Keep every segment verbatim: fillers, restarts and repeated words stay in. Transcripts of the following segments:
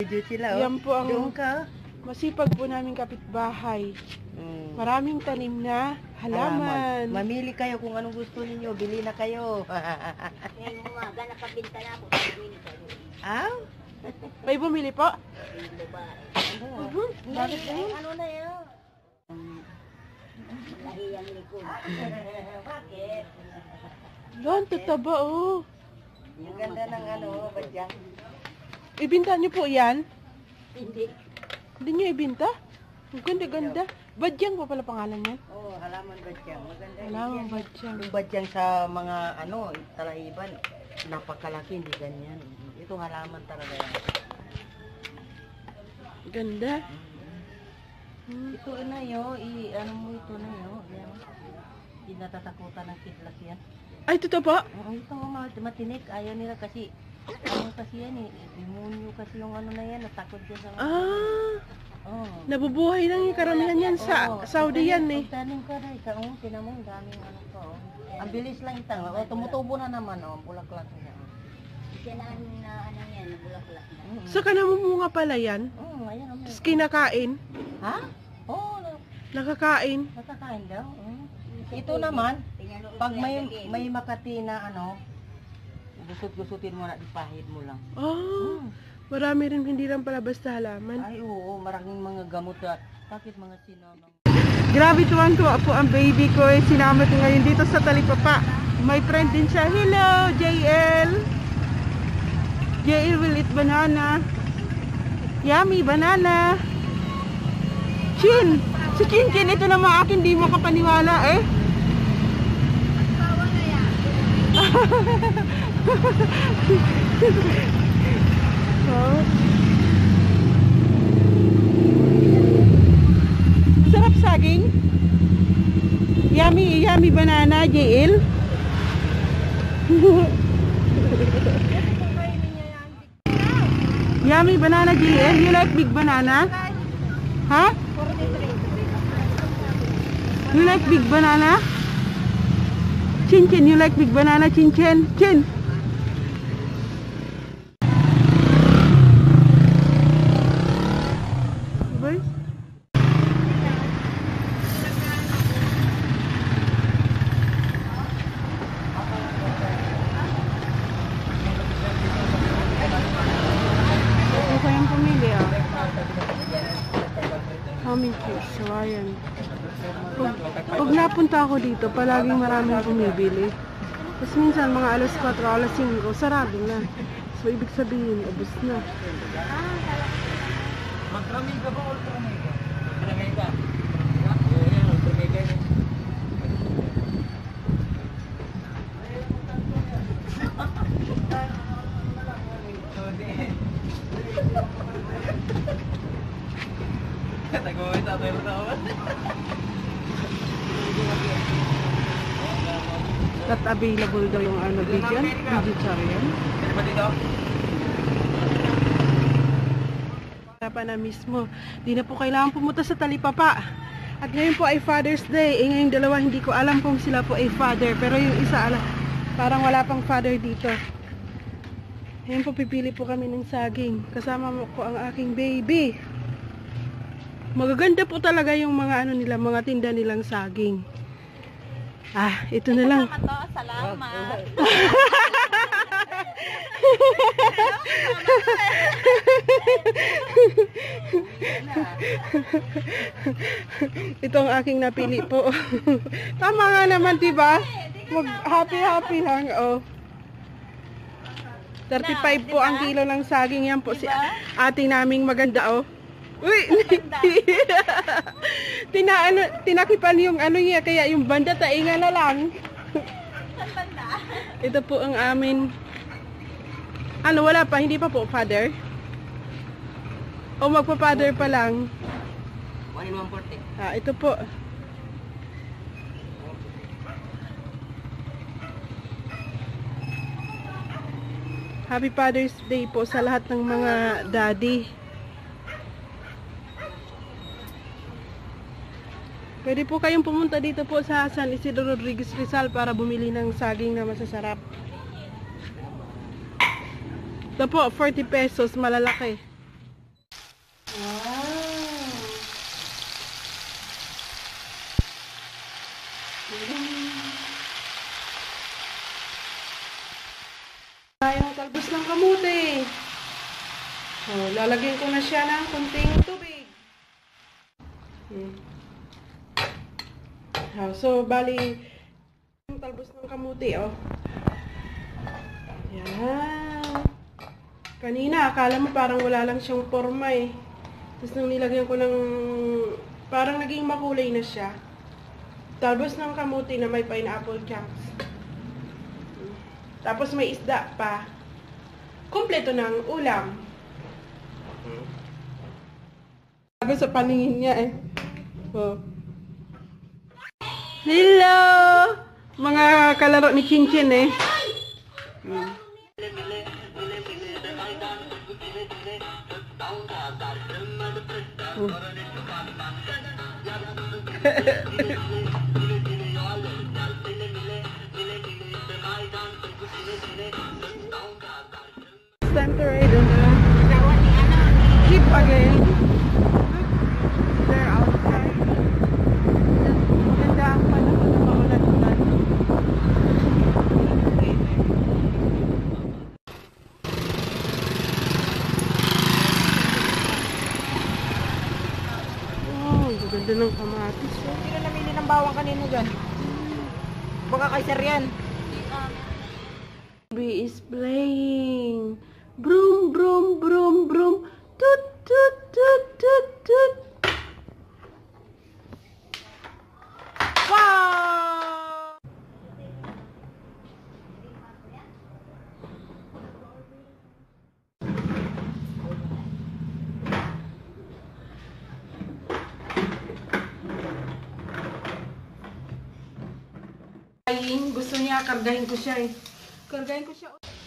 Sila, oh. Yan po ang Doon ka. masipag po namin kapitbahay. Mm. Maraming tanim na halaman. Mamili kayo kung anong gusto ninyo. Bili na kayo. Ngayon umaga, nakabinta na ako. Bumili kayo. Ah? May bumili po? Ano? Uh-huh. Bakit Ay, yun? ano na yun? Lahiyang likod. Bakit? Yan, tataba oh. Ang ganda ng ano, badya. Ibinta niyo po yan? Hindi. Hindi niyo ibinta? Ang ganda-ganda. Badyang po pala pangalan yan? Oo, oh, halaman badyang. Maganda yun. Halaman badyang. Yung badyang sa mga ano, talahiban, napakalaki, hindi ganyan. Ito halaman talaga yan. Ganda. Hmm. Ito na yo, i ano mo ito na yo, yan. Hindi natatakutan ng kidlat yan. Ay, totoo po? Oo, ito mat matinik, ayaw nila kasi ano kasi yan eh, demonyo kasi yung ano na yan, natakot din sa mga. Ah, oh. nabubuhay lang yung karamihan yan sa Oo, Saudi yan eh. Tanim ka na, ikaw, oh, tinan mo, ang daming ano ko. Oh. Ang bilis lang itang, oh, tumutubo na naman, oh, bulaklak niya. Sinaan na ano yan, bulaklak na. Mm -hmm. So, kanamumunga pala yan? Oo, ayan naman. Tapos kinakain? Ha? Oo, oh, Nakakain? nakakain daw. Mm. Ito naman, pag may may makati na ano, gusot-gusutin mo na, ipahid mo lang. Oh, Hmm. marami rin hindi lang pala basta halaman. Ay oo, maraming mga gamot at bakit mga sinamang. Grabe, tuwang-tuwa po ang baby ko eh. Sinama ko ngayon dito sa Talipapa. May friend din siya. Hello, J L. J L will eat banana. Yummy banana. Chin. Si Chin Chin, ito naman akin, di makapaniwala eh. Oh. Sarap saging. Yummy, yummy banana, J L. Yummy banana, J L. You like big banana? Huh? You like big banana? Chin Chin, you like big banana, Chin Chin? Chin. Boy? Ito kayong pumili ah. Humming fish, so ayan. Pag, pag napunta ako dito, palaging maraming bumibili. Tapos minsan mga alas kwatro, alas singko, sarado na. So ibig sabihin, ubos na. Magtramiga ba o ultramiga? Ultramiga. Oo yan, ultramiga yan. Tagoy sa tayo na ako. Not available daw yung ano, vegan, vegetarian. Ano ba dito? Pa na mismo. Di na po kailangan pumunta sa Talipapa. At ngayon po ay Father's Day. Eh ngayong dalawa hindi ko alam kung sila po ay father. Pero yung isa alam, parang wala pang father dito. Ngayon po pipili po kami ng saging. Kasama ko ang aking baby. Magaganda po talaga yung mga ano nila, mga tinda nilang saging. Ah, ito na lang. Salamat. Ito ang aking napili po. Tama nga naman, diba? Mag happy-happy lang, oh. thirty-five po ang kilo ng saging. Yan po si ate naming maganda, oh. Uy! Tina, ano, tinakipan yung ano niya, kaya yung banda tainga na lang. Ito po ang amin. Ano, wala pa? Hindi pa po, father? O magpa-father pa lang? one in one forty. Ah, ito po. Happy Father's Day po sa lahat ng mga daddy. Pwede po kayong pumunta dito po sa San Isidro Rodriguez Rizal para bumili ng saging na masasarap. Ito po, forty pesos, malalaki. Wow. Yung talbos ng kamuti. Oh, lalagyan ko na siya ng kunting tubig. Hmm. Oh, so, bali, yung talbos ng kamuti, oh. Yan. Kanina, akala mo parang wala lang siyang forma eh. Tapos nung nilagyan ko ng, parang naging makulay na siya. Talbos ng kamuti na may pineapple chunks. Tapos may isda pa. Kompleto ng ulam. Bago sa paningin niya eh. Oh. Hello! Mga kalaro ni Chinchin eh. Hmm. Oh. It's time to ride on the jeep again. They're outside. Maganda ang panahon na maulan-ulan. Oh, ganda ng kamatis. Sino namili ng bawang kanino dyan? Baka kay Sir yan. Baby is playing. Broom, broom, broom, broom. Toot, toot, toot, toot, toot. Wow! Gusto niya, kargahin ko siya eh. Kargahin ko siya.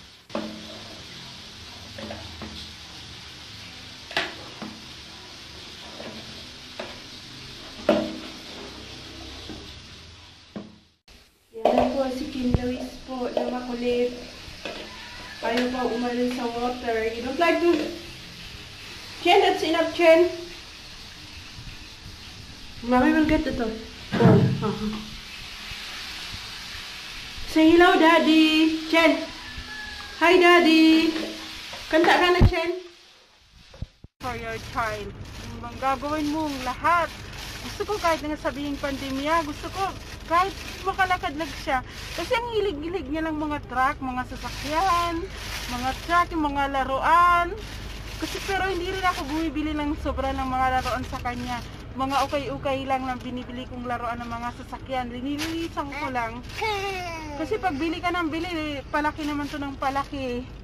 Yan po si Kim Lewis po na makulit. Ayaw pa umalis sa water. You don't like to... Chen, that's enough, Chen. Mommy will get the top. Oh. Uh-huh. Say hello, Daddy. Chen. Hi, Daddy. Kanta ka na, Chen. For your child. Ang gagawin mong lahat. Gusto ko kahit nga sabihin pandemya, gusto ko kahit makalakad lang siya. Kasi ang hilig-hilig niya lang mga truck, mga sasakyan, mga truck, yung mga laruan. Kasi pero hindi rin ako bumibili ng sobra ng mga laruan sa kanya. Mga ukay-ukay lang na binibili kong laruan ng mga sasakyan. Linililisan ko lang. Kasi pag bili ka ng bili, palaki naman to ng palaki.